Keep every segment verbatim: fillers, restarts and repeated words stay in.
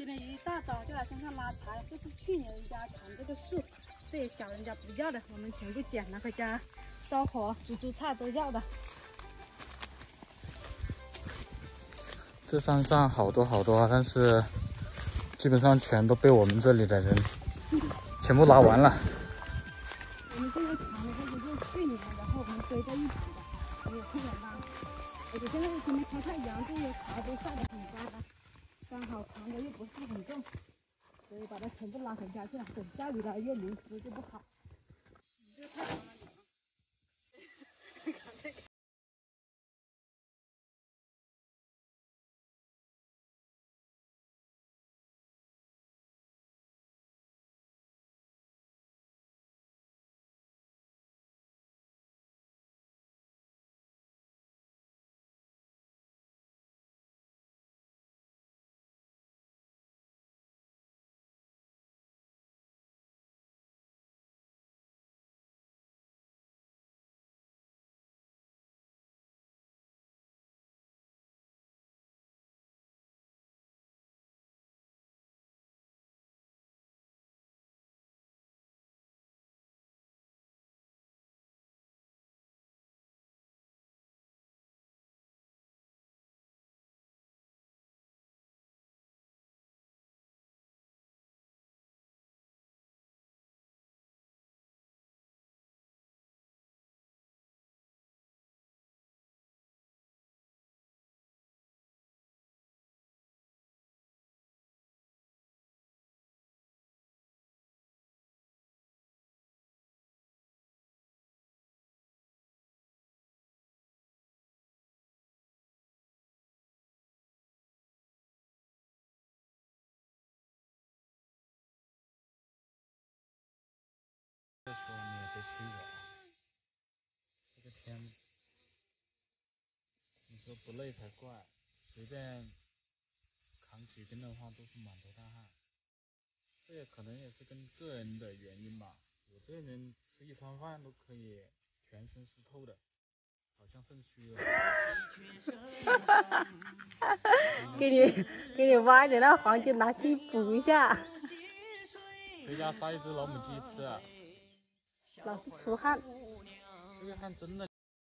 今天一大早就来山上拉柴，这是去年人家砍这个树，这些小人家不要的，我们全部捡拿回家烧火、煮煮菜都要的。 这山上好多好多，但是基本上全都被我们这里的人全部拉完了。 我们这个扛的这个是去年，然后我们堆在一起的，没有特别拉。而且现在天天晒太阳，这些柴都晒得很干了，刚好扛的又不是很重，所以把它全部拉回家去了。等下雨了又淋湿就不好。你这太长了。 这时候你也别催我啊，这个天，你说不累才怪，随便扛几根的话都是满头大汗。这也可能也是跟个人的原因吧，有这人吃一餐饭都可以全身湿透的，好像肾虚了。 给你给你挖点那黄金拿去补一下。 回家杀一只老母鸡吃啊！ 老是出汗， 这个汗真的。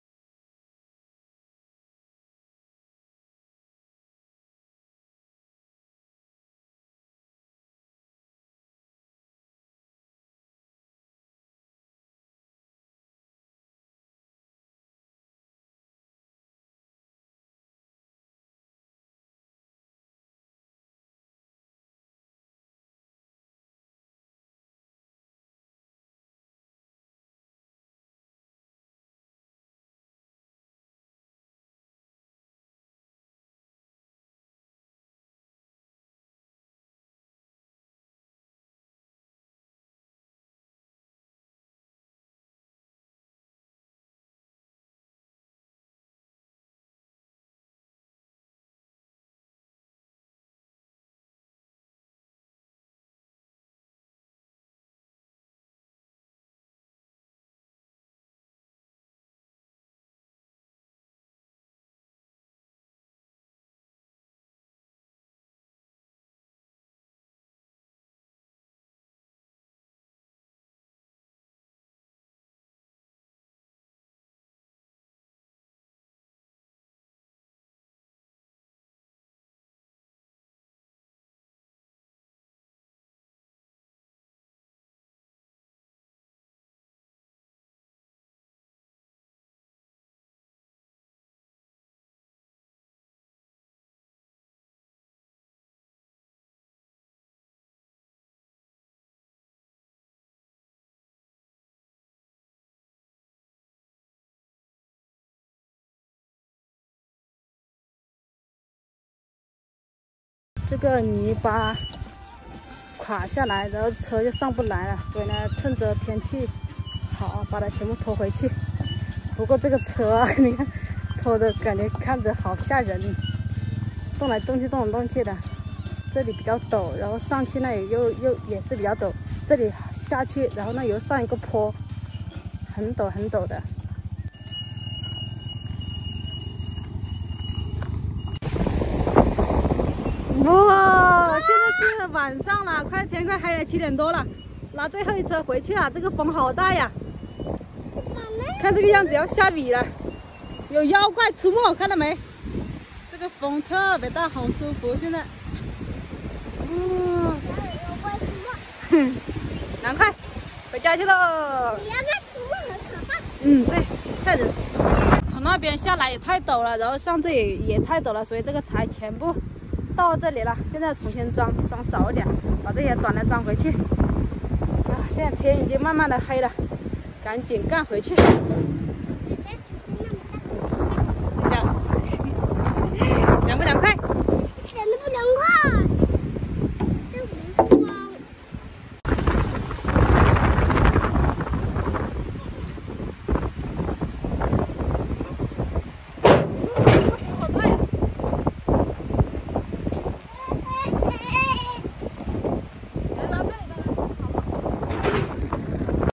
这个泥巴垮下来，然后车就上不来了，所以呢，趁着天气好，把它全部拖回去。不过这个车啊，你看拖的感觉看着好吓人，动来动去，动来动去的。这里比较陡，然后上去那里又又也是比较陡，这里下去，然后那又上一个坡，很陡很陡的。哇，真的是晚上了，快天快黑了，七点多了，拿最后一车回去了。这个风好大呀！看这个样子要下雨了，有妖怪出没，看到没？这个风特别大，好舒服。现在，哦， 妖怪出没， 赶快回家去喽！ 妖怪出没很可怕。 嗯，对，吓人。从那边下来也太陡了，然后上这里也太陡了，所以这个柴全部到这里了。现在重新装，装少一点，把这些短的装回去。啊，现在天已经慢慢的黑了，赶紧干回去。